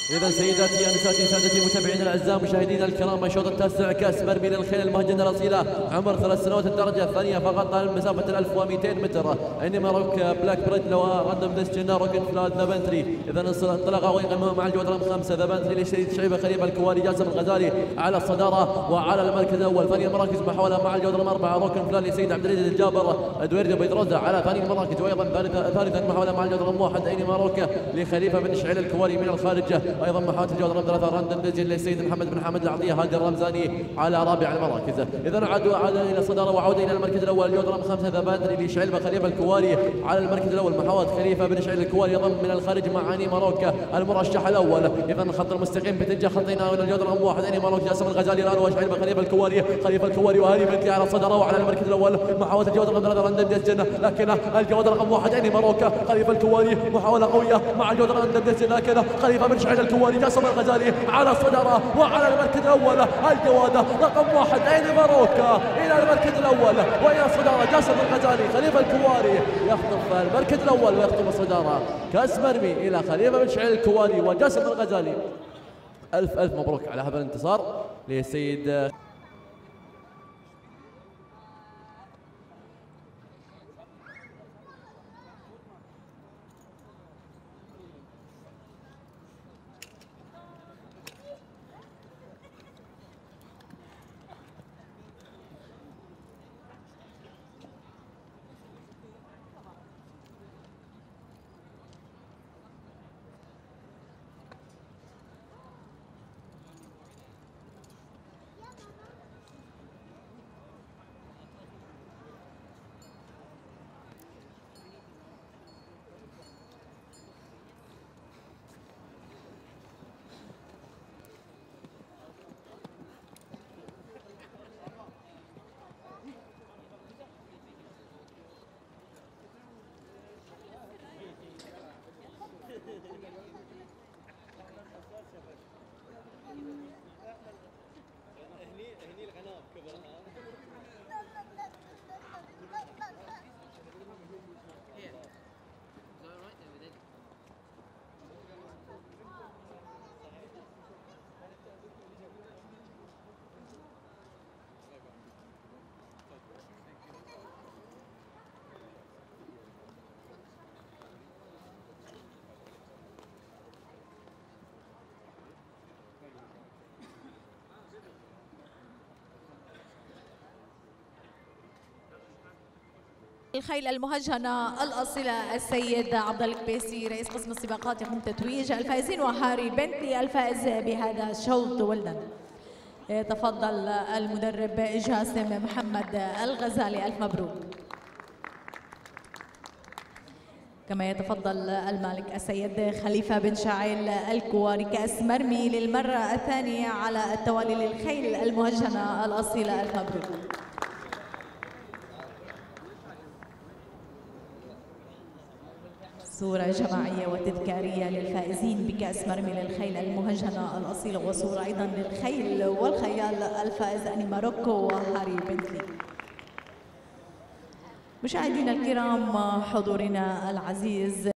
إذا سيداتي أنساتي سادتي متابعينا الأعزاء مشاهدينا الكرام الشوط التاسع كأس مرمي للخيل المهجنة الأصيلة عمر 3 سنوات الدرجة الثانية فقط على مسافة 1200 متر عندما روك بلاك بريد لو راندوم ديستشن روكن فلاد ذا بنتري. إذا انطلق ويقام مع الجواد رقم 5 ذا بنتري لشريف شعيبة خليفة الكواري جاسم الغزالي على الصدارة وعلى المركز الأول. ثاني المراكز محاولة مع الجواد رقم 4 روكن فلاد لسيد عبد العزيز الجابر دويرد بيدروزة على ثاني المراكز. وأيضا ثالثا محاولة مع الجواد رقم 1 أينما روك لخليفة بن شعيل الكواري من الخارج. أيضا محاولة الجواد رقم 3 راندوم ديستشن للسيد محمد بن حمد العطية هادي الرمزاني على رابع المراكز. إذا عاد إلى الصدارة وعود إلى المركز الأول الجواد رقم 5 ذا بادري لشعيبة خليفة الكواري على المركز الأول. محاولة خليفة بن شعيل الكواري يضم من الخارج مع عني ماروكا المرشح الأول. إذا الخط المستقيم باتجاه خطينا إلى الجواد رقم 1 عني ماروكا جاسم الغزالي الآن وشعيبة خليفة الكواري وهذه بنتلي على الصدارة وعلى المركز الأول. محاولة الجواد رقم 3 راندوم ديستشن لكن الجواد رقم 1 عني ماروكا خليفة الكواري محاولة قوية مع الجواد رقم راندوم ديستشن لكن خليفة بن شعيل الكواري جاسم الغزالي على الصدارة وعلى المركز الأول. الجواد رقم 1 عين ماروكا إلى المركز الأول وإلى الصدارة جاسم الغزالي خليفة الكواري يخطف المركز الأول ويخطف الصدارة. كأس مرمي إلى خليفة بن شعيل الكواري وجاسم الغزالي. ألف مبروك على هذا الانتصار للسيد الخيل المهجنة الأصيلة السيد عبد الكبيسي رئيس قسم السباقات يقوم تتويج الفائزين وهاري بنتلي الفائز بهذا الشوط ولدا. تفضل المدرب جاسم محمد الغزالي ألف مبروك. كما يتفضل المالك السيد خليفة بن شعيل الكواري كأس مرمي للمرة الثانية على التوالي للخيل المهجنة الأصيلة ألف مبروك. صورة جماعية وتذكارية للفائزين بكأس مرمي للخيل المهجنة الأصيلة وصورة أيضا للخيل والخيال الفائز أني ماروكو وهاري بنتلي. مشاهدينا الكرام حضورنا العزيز